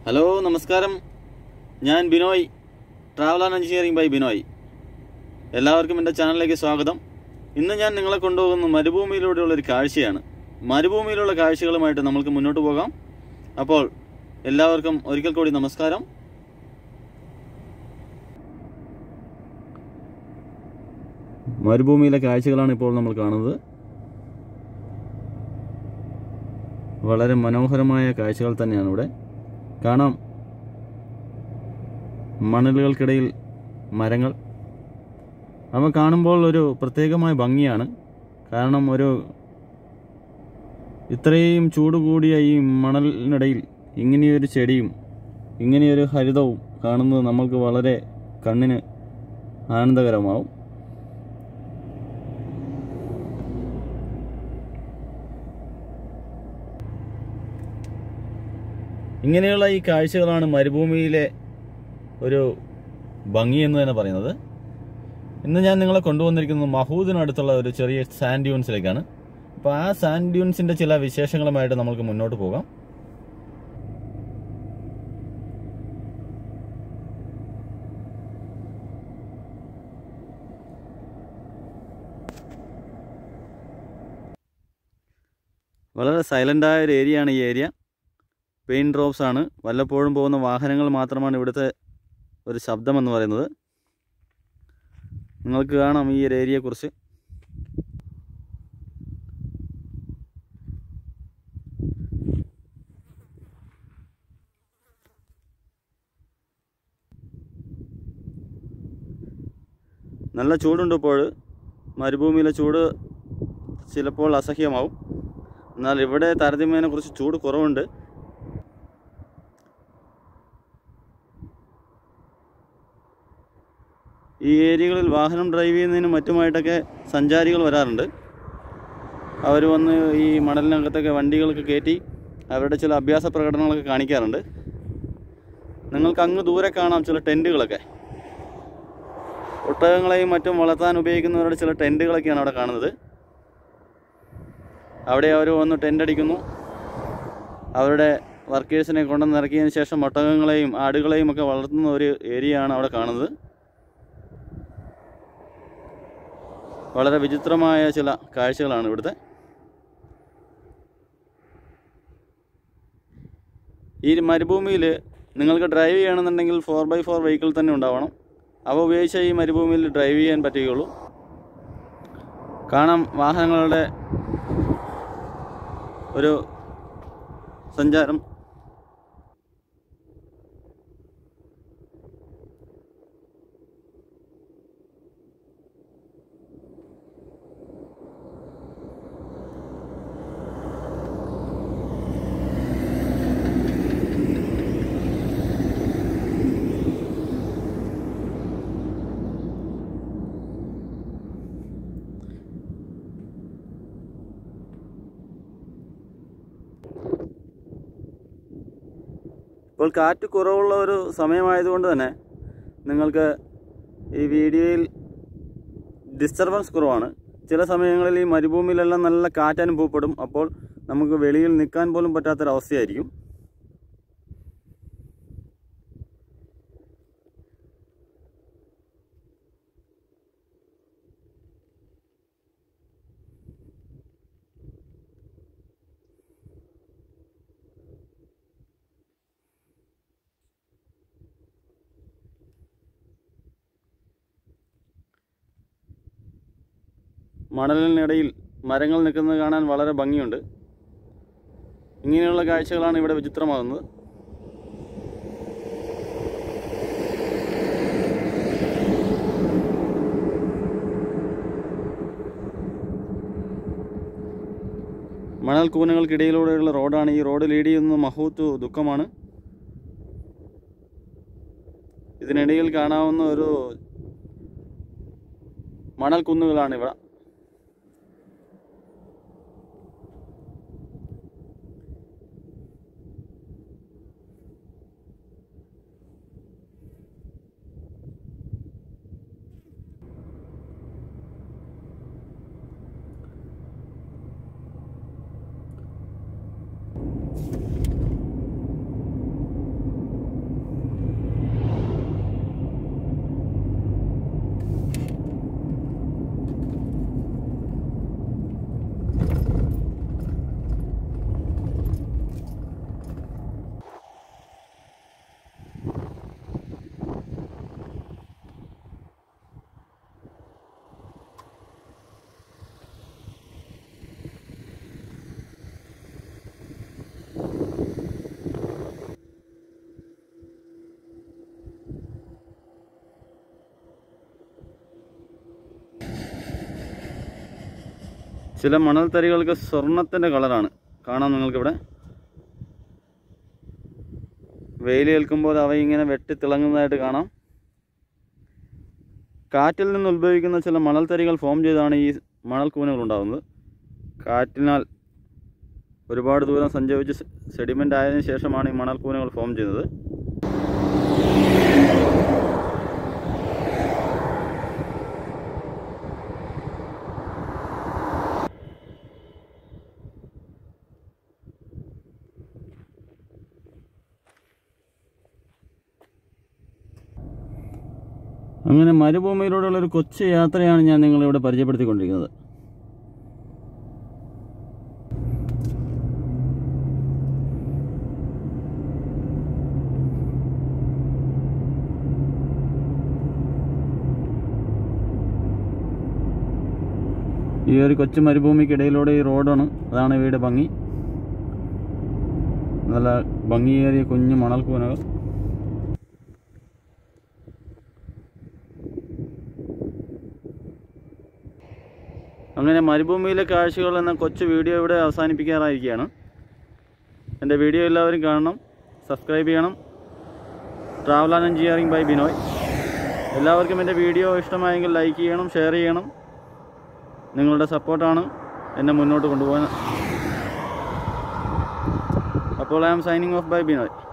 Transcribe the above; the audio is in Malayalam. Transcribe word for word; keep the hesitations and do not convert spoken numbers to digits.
ഹലോ നമസ്കാരം, ഞാൻ Binoy, travel and engineering by Binoy. എല്ലാവർക്കും എൻ്റെ ചാനലിലേക്ക് സ്വാഗതം. ഇന്ന് ഞാൻ നിങ്ങളെ കൊണ്ടുപോകുന്ന മരുഭൂമിയിലൂടെയുള്ളൊരു കാഴ്ചയാണ്. മരുഭൂമിയിലുള്ള കാഴ്ചകളുമായിട്ട് നമുക്ക് മുന്നോട്ട് പോകാം. അപ്പോൾ എല്ലാവർക്കും ഒരിക്കൽ കൂടി നമസ്കാരം. മരുഭൂമിയിലെ കാഴ്ചകളാണ് ഇപ്പോൾ നമ്മൾ കാണുന്നത്. വളരെ മനോഹരമായ കാഴ്ചകൾ തന്നെയാണ് ഇവിടെ കാണാം. മണലുകൾക്കിടയിൽ മരങ്ങൾ, അവ കാണുമ്പോൾ ഒരു പ്രത്യേകമായ ഭംഗിയാണ്. കാരണം ഒരു ഇത്രയും ചൂട് കൂടിയ ഈ മണലിനിടയിൽ ഇങ്ങനെയൊരു ചെടിയും ഇങ്ങനെയൊരു ഹരിതവും കാണുന്നത് നമ്മൾക്ക് വളരെ കണ്ണിന് ആനന്ദകരമാവും. ഇങ്ങനെയുള്ള ഈ കാഴ്ചകളാണ് മരുഭൂമിയിലെ ഒരു ഭംഗി എന്ന് തന്നെ പറയുന്നത്. ഇന്ന് ഞാൻ നിങ്ങളെ കൊണ്ടുവന്നിരിക്കുന്നത് മഹൂദിനടുത്തുള്ള ഒരു ചെറിയ സാൻഡ് ഡ്യൂൺസിലേക്കാണ്. അപ്പോൾ ആ സാൻഡ് ഡ്യൂൺസിൻ്റെ ചില വിശേഷങ്ങളുമായിട്ട് നമുക്ക് മുന്നോട്ട് പോകാം. വളരെ സൈലൻ്റായ ഒരു ഏരിയയാണ് ഈ ഏരിയ. പെയിൻ ഡ്രോപ്സ് ആണ്. വല്ലപ്പോഴും പോകുന്ന വാഹനങ്ങൾ മാത്രമാണ് ഇവിടുത്തെ ഒരു ശബ്ദമെന്ന് പറയുന്നത്. നിങ്ങൾക്ക് കാണാം ഈ ഒരു ഏരിയയെക്കുറിച്ച്. നല്ല ചൂടുണ്ട് ഇപ്പോൾ. മരുഭൂമിയിലെ ചൂട് ചിലപ്പോൾ അസഹ്യമാവും. എന്നാൽ ഇവിടെ താരതമ്യേന കുറച്ച് ചൂട് കുറവുണ്ട്. ഈ ഏരിയകളിൽ വാഹനം ഡ്രൈവ് ചെയ്യുന്നതിനും മറ്റുമായിട്ടൊക്കെ സഞ്ചാരികൾ വരാറുണ്ട്. അവർ വന്ന് ഈ മണലിനകത്തൊക്കെ വണ്ടികളൊക്കെ കയറ്റി അവരുടെ ചില അഭ്യാസ പ്രകടനങ്ങളൊക്കെ കാണിക്കാറുണ്ട്. നിങ്ങൾക്ക് അങ്ങ് ദൂരെ കാണാം ചില ടെൻറ്റുകളൊക്കെ. ഒട്ടകങ്ങളെയും മറ്റും വളർത്താൻ ഉപയോഗിക്കുന്നവരുടെ ചില ടെൻറ്റുകളൊക്കെയാണ് അവിടെ കാണുന്നത്. അവിടെ അവർ വന്ന് ടെൻ്റ് അടിക്കുന്നു. അവരുടെ വർക്കേഴ്സിനെ കൊണ്ടുവന്ന് ഇറക്കിയതിന് ശേഷം ഒട്ടകങ്ങളെയും ആടുകളെയും ഒക്കെ വളർത്തുന്ന ഒരു ഏരിയയാണ് അവിടെ കാണുന്നത്. വളരെ വിചിത്രമായ ചില കാഴ്ചകളാണ് ഇവിടുത്തെ. ഈ മരുഭൂമിയിൽ നിങ്ങൾക്ക് ഡ്രൈവ് ചെയ്യണമെന്നുണ്ടെങ്കിൽ ഫോർ ബൈ ഫോർ വെഹിക്കിൾ തന്നെ ഉണ്ടാവണം. അവ ഉപയോഗിച്ച് ഈ മരുഭൂമിയിൽ ഡ്രൈവ് ചെയ്യാൻ പറ്റുകയുള്ളൂ. കാണാം വാഹനങ്ങളുടെ ഒരു സഞ്ചാരം. ഇപ്പോൾ കാറ്റ് കുറവുള്ള ഒരു സമയമായതുകൊണ്ട് തന്നെ നിങ്ങൾക്ക് ഈ വീഡിയോയിൽ ഡിസ്റ്റർബൻസ് കുറവാണ്. ചില സമയങ്ങളിൽ ഈ മരുഭൂമിയിലെല്ലാം നല്ല കാറ്റ് അനുഭവപ്പെടും. അപ്പോൾ നമുക്ക് വെളിയിൽ നിൽക്കാൻ പോലും പറ്റാത്തൊരവസ്ഥയായിരിക്കും. മണലിനിടയിൽ മരങ്ങൾ നിൽക്കുന്നത് കാണാൻ വളരെ ഭംഗിയുണ്ട്. ഇങ്ങനെയുള്ള കാഴ്ചകളാണ് ഇവിടെ വിചിത്രമാകുന്നത്. മണൽ കൂനകൾക്കിടയിലൂടെയുള്ള റോഡാണ്. ഈ റോഡ് ലീഡ് ചെയ്യുന്നത് മഹൂത്ത് ദുഃഖമാണ്. ഇതിനിടയിൽ കാണാവുന്ന ഒരു മണൽ കുന്നുകളാണ് ഇവിടെ. ചില മണൽത്തരികൾക്ക് സ്വർണത്തിൻ്റെ കളറാണ്. കാണാം നിങ്ങൾക്കിവിടെ. വെയിലേൽക്കുമ്പോൾ അവ ഇങ്ങനെ വെട്ടിത്തിളങ്ങുന്നതായിട്ട് കാണാം. കാറ്റിൽ നിന്ന് ഉത്ഭവിക്കുന്ന ചില മണൽത്തരികൾ ഫോം ചെയ്താണ് ഈ മണൽക്കൂനകൾ ഉണ്ടാകുന്നത്. കാറ്റിനാൽ ഒരുപാട് ദൂരം സഞ്ചരിച്ച് സെഡിമെൻ്റ് ആയതിനു ശേഷമാണ് ഈ മണൽക്കൂനകൾ ഫോം ചെയ്യുന്നത്. അങ്ങനെ മരുഭൂമിയിലൂടെയുള്ളൊരു കൊച്ചു യാത്രയാണ് ഞാൻ നിങ്ങളിവിടെ പരിചയപ്പെടുത്തിക്കൊണ്ടിരിക്കുന്നത്. ഈ ഒരു കൊച്ചു മരുഭൂമിക്കിടയിലൂടെ ഈ റോഡാണ്. അതാണ് ഇവയുടെ ഭംഗി. നല്ല ഭംഗിയേറിയ കുഞ്ഞു മണൽക്കൂനകൾ. അങ്ങനെ മരുഭൂമിയിലെ കാഴ്ചകൾ എന്ന കൊച്ചു വീഡിയോ ഇവിടെ അവസാനിപ്പിക്കാറായിരിക്കുകയാണ്. എൻ്റെ വീഡിയോ എല്ലാവരും കാണണം, സബ്സ്ക്രൈബ് ചെയ്യണം. Travel and engineering by Binoy. എല്ലാവർക്കും എൻ്റെ വീഡിയോ ഇഷ്ടമായെങ്കിൽ ലൈക്ക് ചെയ്യണം, ഷെയർ ചെയ്യണം. നിങ്ങളുടെ സപ്പോർട്ടാണ് എന്നെ മുന്നോട്ട് കൊണ്ടുപോകാൻ. അപ്പോൾ I am signing off by Binoy.